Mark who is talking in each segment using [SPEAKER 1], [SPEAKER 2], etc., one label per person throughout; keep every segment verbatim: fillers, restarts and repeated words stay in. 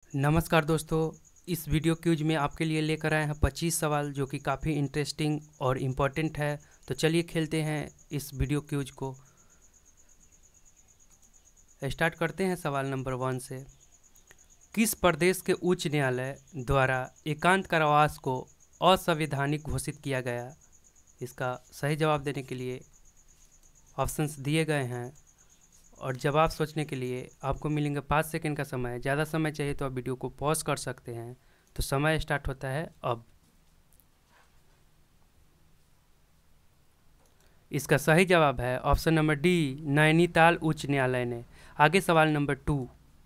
[SPEAKER 1] नमस्कार दोस्तों, इस वीडियो क्यूज में आपके लिए लेकर आए हैं पच्चीस सवाल जो कि काफ़ी इंटरेस्टिंग और इम्पोर्टेंट है। तो चलिए खेलते हैं इस वीडियो क्यूज को। स्टार्ट करते हैं सवाल नंबर वन से। किस प्रदेश के उच्च न्यायालय द्वारा एकांत कारावास को असंवैधानिक घोषित किया गया? इसका सही जवाब देने के लिए ऑप्शंस दिए गए हैं और जवाब सोचने के लिए आपको मिलेंगे पाँच सेकंड का समय। ज़्यादा समय चाहिए तो आप वीडियो को पॉज कर सकते हैं। तो समय स्टार्ट होता है अब। इसका सही जवाब है ऑप्शन नंबर डी, नैनीताल उच्च न्यायालय ने। आगे सवाल नंबर टू।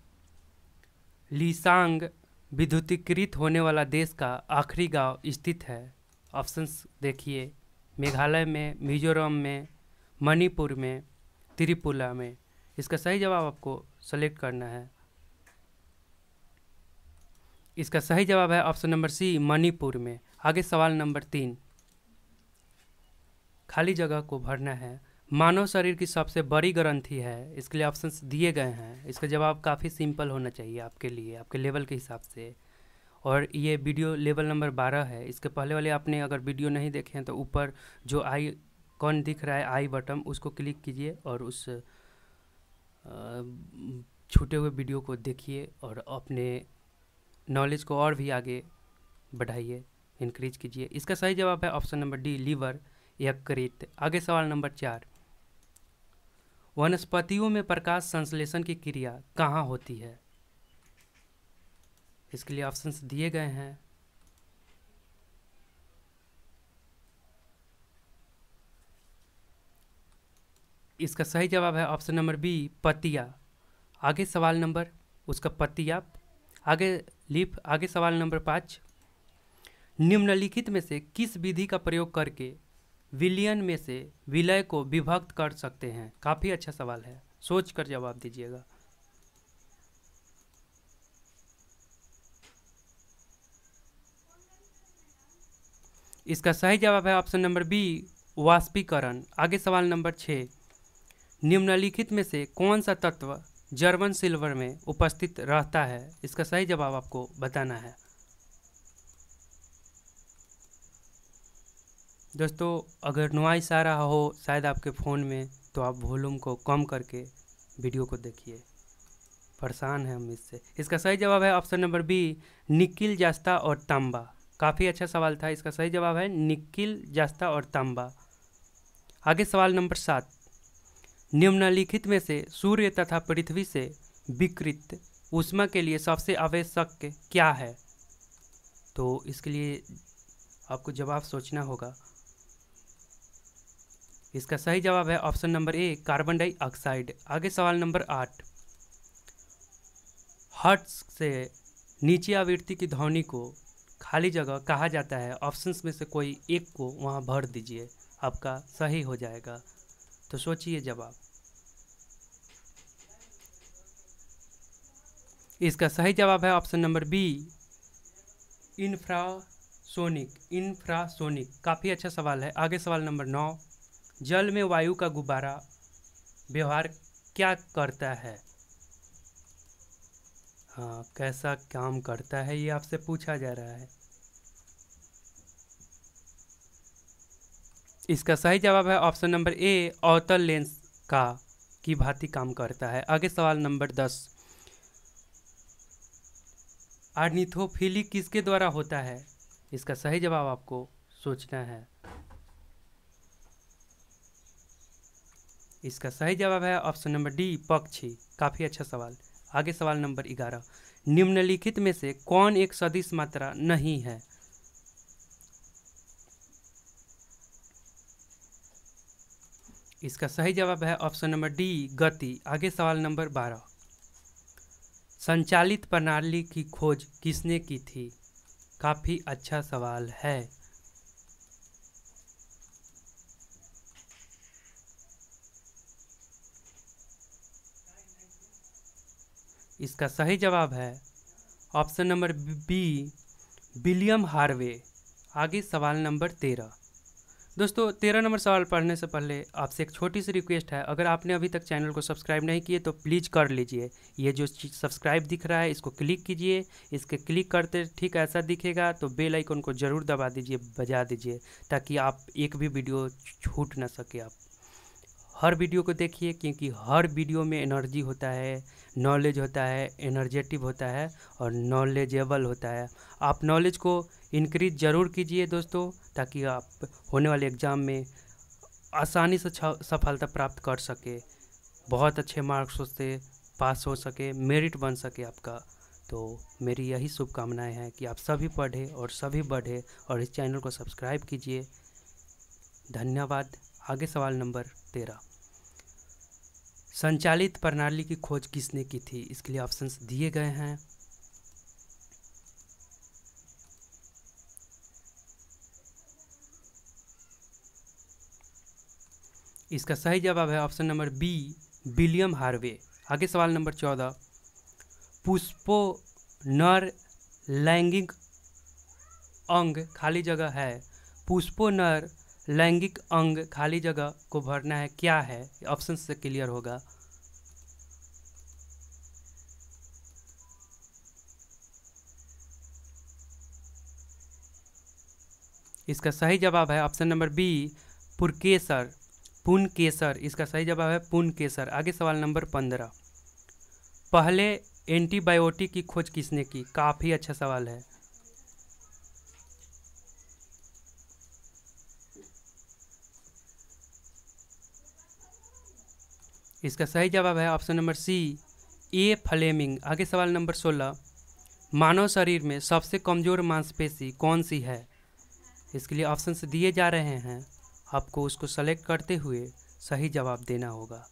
[SPEAKER 1] लीसांग विद्युतीकृत होने वाला देश का आखिरी गांव स्थित है? ऑप्शंस देखिए, मेघालय में, मिजोरम में, मणिपुर में, त्रिपुरा में। इसका सही जवाब आपको सेलेक्ट करना है। इसका सही जवाब है ऑप्शन नंबर सी, मणिपुर में। आगे सवाल नंबर तीन। खाली जगह को भरना है। मानव शरीर की सबसे बड़ी ग्रंथि है? इसके लिए ऑप्शंस दिए गए हैं। इसका जवाब काफ़ी सिंपल होना चाहिए आपके लिए, आपके लेवल के हिसाब से। और ये वीडियो लेवल नंबर बारह है। इसके पहले वाले आपने अगर वीडियो नहीं देखे हैं तो ऊपर जो आई कौन दिख रहा है, आई बटन, उसको क्लिक कीजिए और उस छूटे हुए वीडियो को देखिए और अपने नॉलेज को और भी आगे बढ़ाइए, इंक्रीज कीजिए। इसका सही जवाब है ऑप्शन नंबर डी, लीवर यकृत। आगे सवाल नंबर चार। वनस्पतियों में प्रकाश संश्लेषण की क्रिया कहाँ होती है? इसके लिए ऑप्शंस दिए गए हैं। इसका सही जवाब है ऑप्शन नंबर बी, पत्तियाँ। आगे सवाल नंबर उसका पत्तियाँ आगे लीफ। आगे सवाल नंबर पाँच। निम्नलिखित में से किस विधि का प्रयोग करके विलयन में से विलय को विभक्त कर सकते हैं? काफ़ी अच्छा सवाल है, सोच कर जवाब दीजिएगा। इसका सही जवाब है ऑप्शन नंबर बी, वाष्पीकरण। आगे सवाल नंबर छः। निम्नलिखित में से कौन सा तत्व जर्मन सिल्वर में उपस्थित रहता है? इसका सही जवाब आपको बताना है। दोस्तों, अगर नॉइस आ रहा हो शायद आपके फ़ोन में तो आप वॉल्यूम को कम करके वीडियो को देखिए, परेशान है हम इससे। इसका सही जवाब है ऑप्शन नंबर बी, निकिल, जस्ता और तांबा। काफ़ी अच्छा सवाल था। इसका सही जवाब है निकिल, जस्ता और तांबा। आगे सवाल नंबर सात। निम्नलिखित में से सूर्य तथा पृथ्वी से विकिरित ऊष्मा के लिए सबसे आवश्यक क्या है? तो इसके लिए आपको जवाब सोचना होगा। इसका सही जवाब है option number A, carbon dioxide. आगे सवाल नंबर आठ। हर्ट्ज से नीचे आवृत्ति की ध्वनि को खाली जगह कहा जाता है? ऑप्शंस में से कोई एक को वहां भर दीजिए, आपका सही हो जाएगा। तो सोचिए जवाब। इसका सही जवाब है option number B, infrasonic. Infrasonic काफ़ी अच्छा सवाल है। आगे सवाल नंबर नौ। जल में वायु का गुब्बारा व्यवहार क्या करता है? हाँ, कैसा काम करता है ये आपसे पूछा जा रहा है। इसका सही जवाब है ऑप्शन नंबर ए, अवतल लेंस का की भांति काम करता है। आगे सवाल नंबर दस। ऑर्निथोफिली किसके द्वारा होता है? इसका सही जवाब आपको सोचना है। इसका सही जवाब है ऑप्शन नंबर डी, पक्षी। काफ़ी अच्छा सवाल। आगे सवाल नंबर ग्यारह। निम्नलिखित में से कौन एक सदिश मात्रा नहीं है? इसका सही जवाब है ऑप्शन नंबर डी, गति। आगे सवाल नंबर बारह। संचालित प्रणाली की खोज किसने की थी? काफ़ी अच्छा सवाल है। इसका सही जवाब है option number B, William Harvey. आगे सवाल नंबर तेरह। दोस्तों तेरह नंबर सवाल पढ़ने से पहले आपसे एक छोटी सी रिक्वेस्ट है, अगर आपने अभी तक चैनल को सब्सक्राइब नहीं किए तो प्लीज़ कर लीजिए। ये जो सब्सक्राइब दिख रहा है इसको क्लिक कीजिए, इसके क्लिक करते ठीक ऐसा दिखेगा तो बेल आइकन को ज़रूर दबा दीजिए, बजा दीजिए, ताकि आप एक भी वीडियो छूट ना सके। आप हर वीडियो को देखिए, क्योंकि हर वीडियो में एनर्जी होता है, नॉलेज होता है, एनर्जेटिव होता है और नॉलेजेबल होता है। आप नॉलेज को इंक्रीज ज़रूर कीजिए दोस्तों, ताकि आप होने वाले एग्ज़ाम में आसानी से सफलता प्राप्त कर सके, बहुत अच्छे मार्क्स से पास हो सके, मेरिट बन सके आपका। तो मेरी यही शुभकामनाएं हैं कि आप सभी पढ़ें और सभी बढ़े और इस चैनल को सब्सक्राइब कीजिए। धन्यवाद। आगे सवाल नंबर तेरह, संचालित प्रणाली की खोज किसने की थी? इसके लिए ऑप्शंस दिए गए हैं। इसका सही जवाब है option number B, William Harvey. आगे सवाल नंबर चौदह, पुष्पो नर लैंगिक अंग खाली जगह है। पुष्पो नर लैंगिक अंग खाली जगह को भरना है, क्या है? ऑप्शन से क्लियर होगा। इसका सही जवाब है ऑप्शन नंबर बी, पुरकेसर, पुनकेसर। इसका सही जवाब है पुनकेसर। आगे सवाल नंबर पंद्रह, पहले एंटीबायोटिक की खोज किसने की? काफ़ी अच्छा सवाल है। इसका सही जवाब है option number C, A Fleming. आगे सवाल नंबर सोलह, मानव शरीर में सबसे कमज़ोर मांसपेशी कौन सी है? इसके लिए ऑप्शंस दिए जा रहे हैं, आपको उसको सेलेक्ट करते हुए सही जवाब देना होगा।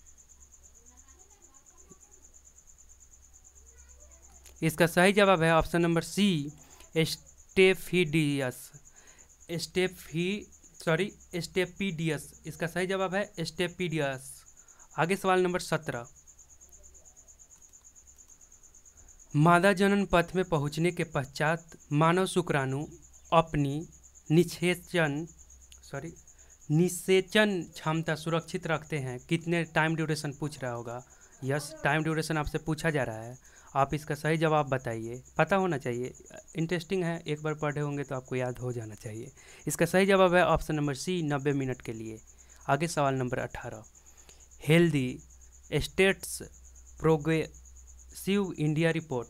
[SPEAKER 1] इसका सही जवाब है ऑप्शन नंबर सी, स्टेफिडियस, स्टेफी सॉरी स्टेपिडियस। इसका सही जवाब है स्टेपिडियस। आगे सवाल नंबर सत्रह, मादा जनन पथ में पहुंचने के पश्चात मानव शुक्राणु अपनी निषेचन सॉरी निषेचन क्षमता सुरक्षित रखते हैं। कितने टाइम ड्यूरेशन पूछ रहा होगा? यस, टाइम ड्यूरेशन आपसे पूछा जा रहा है। आप इसका सही जवाब बताइए, पता होना चाहिए, इंटरेस्टिंग है, एक बार पढ़े होंगे तो आपको याद हो जाना चाहिए। इसका सही जवाब है ऑप्शन नंबर सी, नब्बे मिनट के लिए। आगे सवाल नंबर अठारह, healthy states progressive India report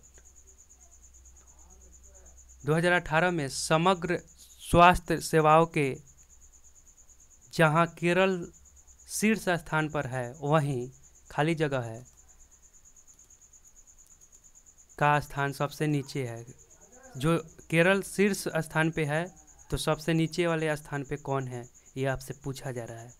[SPEAKER 1] दो हज़ार अठारह में समग्र स्वास्थ्य सेवाओं के जहां केरल शीर्ष स्थान पर है, वहीं खाली जगह है का स्थान सबसे नीचे है। जो केरल शीर्ष स्थान पे है तो सबसे नीचे वाले स्थान पे कौन है, ये आपसे पूछा जा रहा है।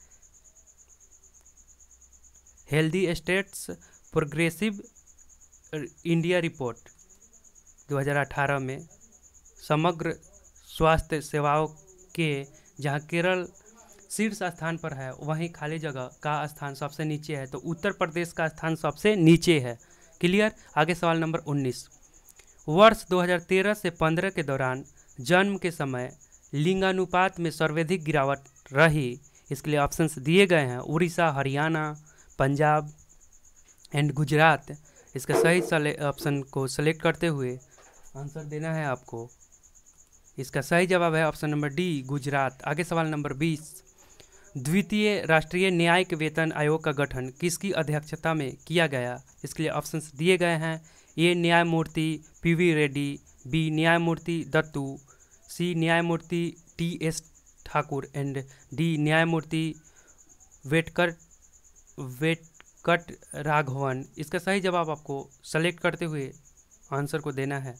[SPEAKER 1] Healthy states progressive India report दो हज़ार अठारह में समग्र स्वास्थ्य सेवाओं के जहां केरल शीर्ष स्थान पर है, वहीं खाली जगह का स्थान सबसे नीचे है, तो उत्तर प्रदेश का स्थान सबसे नीचे है। क्लियर। आगे सवाल नंबर उन्नीस, वर्ष दो हज़ार तेरह से पंद्रह के दौरान जन्म के समय लिंगानुपात में सर्वाधिक गिरावट रही। इसके लिए ऑप्शंस दिए गए हैं, उड़ीसा, हरियाणा, पंजाब एंड गुजरात। इसका सही ऑप्शन को सेलेक्ट करते हुए आंसर देना है आपको। इसका सही जवाब है ऑप्शन नंबर डी, गुजरात। आगे सवाल नंबर बीस, द्वितीय राष्ट्रीय न्यायिक वेतन आयोग का गठन किसकी अध्यक्षता में किया गया? इसके लिए ऑप्शंस दिए गए हैं, ए न्यायमूर्ति पी वी रेड्डी, बी न्यायमूर्ति दत्तू, सी न्यायमूर्ति T S Thakur and D न्यायमूर्ति वेटकर वेटकट राघवन। इसका सही जवाब आपको सेलेक्ट करते हुए आंसर को देना है।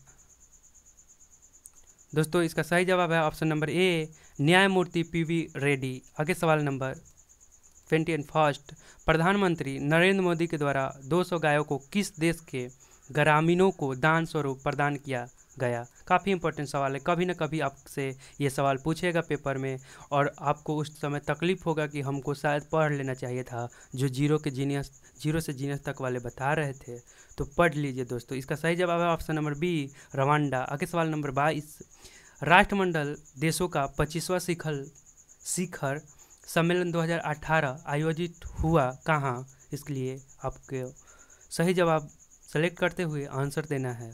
[SPEAKER 1] दोस्तों इसका सही जवाब है ऑप्शन नंबर ए, न्यायमूर्ति पी वी रेड्डी। आगे सवाल नंबर ट्वेंटी एंड फर्स्ट, प्रधानमंत्री नरेंद्र मोदी के द्वारा दो सौ गायों को किस देश के ग्रामीणों को दान स्वरूप प्रदान किया गया? काफ़ी इंपॉर्टेंट सवाल है, कभी ना कभी आपसे ये सवाल पूछेगा पेपर में और आपको उस समय तकलीफ होगा कि हमको शायद पढ़ लेना चाहिए था, जो जीरो के जीनियस जीरो से जीनियस तक वाले बता रहे थे, तो पढ़ लीजिए दोस्तों। इसका सही जवाब है ऑप्शन नंबर बी, रवांडा। आगे सवाल नंबर बाईस, राष्ट्रमंडल देशों का पच्चीसवां शिखर शिखर सम्मेलन दो हज़ार अठारह आयोजित हुआ कहाँ? इसके लिए आपके सही जवाब सेलेक्ट करते हुए आंसर देना है।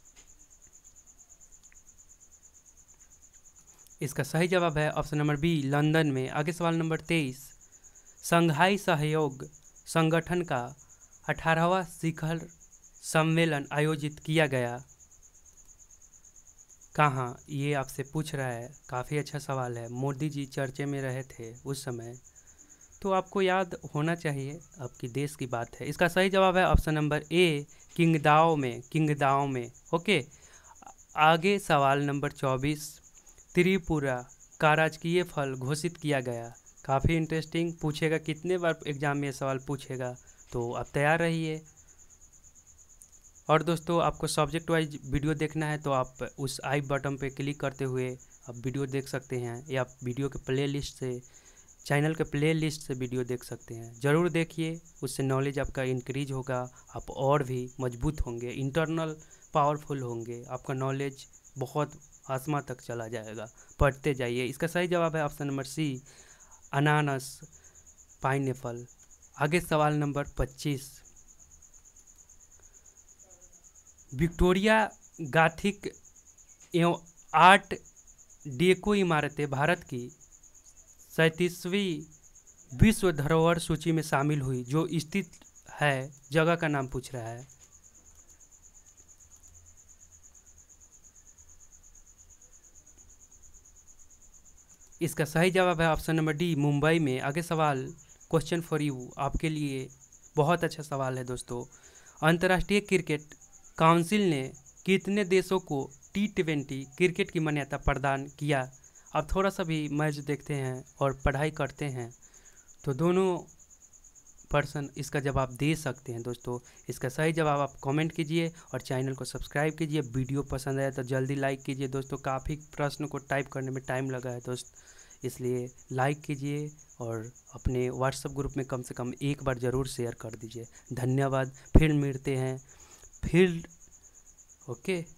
[SPEAKER 1] इसका सही जवाब है ऑप्शन नंबर बी, लंदन में। आगे सवाल नंबर तेईस, शंघाई सहयोग संगठन का अठारहवां शिखर सम्मेलन आयोजित किया गया कहाँ? ये आपसे पूछ रहा है, काफ़ी अच्छा सवाल है। मोदी जी चर्चे में रहे थे उस समय, तो आपको याद होना चाहिए, आपकी देश की बात है। इसका सही जवाब है ऑप्शन नंबर ए, किंगदाओ में। किंगदाओ में, ओके। आगे सवाल नंबर चौबीस, त्रिपुरा का राजकीय फल घोषित किया गया। काफ़ी इंटरेस्टिंग पूछेगा, कितने बार एग्जाम में ये सवाल पूछेगा, तो आप तैयार रहिए। और दोस्तों, आपको सब्जेक्ट वाइज वीडियो देखना है तो आप उस आई बटन पे क्लिक करते हुए आप वीडियो देख सकते हैं, या आप वीडियो के प्ले लिस्ट से, चैनल के प्ले लिस्ट से वीडियो देख सकते हैं। ज़रूर देखिए, उससे नॉलेज आपका इंक्रीज होगा, आप और भी मजबूत होंगे, इंटरनल पावरफुल होंगे, आपका नॉलेज बहुत आसमां तक चला जाएगा। पढ़ते जाइए। इसका सही जवाब है ऑप्शन नंबर सी, अनानास, पाइनएप्पल। आगे सवाल नंबर पच्चीस, विक्टोरिया गॉथिक एवं आर्ट डेको इमारतें भारत की सैंतीसवीं विश्व धरोहर सूची में शामिल हुई जो स्थित है, जगह का नाम पूछ रहा है। इसका सही जवाब है ऑप्शन नंबर डी, मुंबई में। आगे सवाल, क्वेश्चन फॉर यू, आपके लिए बहुत अच्छा सवाल है दोस्तों। अंतर्राष्ट्रीय क्रिकेट काउंसिल ने कितने देशों को टी ट्वेंटी क्रिकेट की मान्यता प्रदान किया? आप थोड़ा सा भी मैच देखते हैं और पढ़ाई करते हैं तो दोनों पर्सन इसका जवाब दे सकते हैं दोस्तों। इसका सही जवाब आप कमेंट कीजिए और चैनल को सब्सक्राइब कीजिए। वीडियो पसंद आया तो जल्दी लाइक कीजिए दोस्तों। काफ़ी प्रश्न को टाइप करने में टाइम लगा है दोस्त, इसलिए लाइक कीजिए और अपने व्हाट्सएप ग्रुप में कम से कम एक बार ज़रूर शेयर कर दीजिए। धन्यवाद, फिर मिलते हैं फिर, ओके।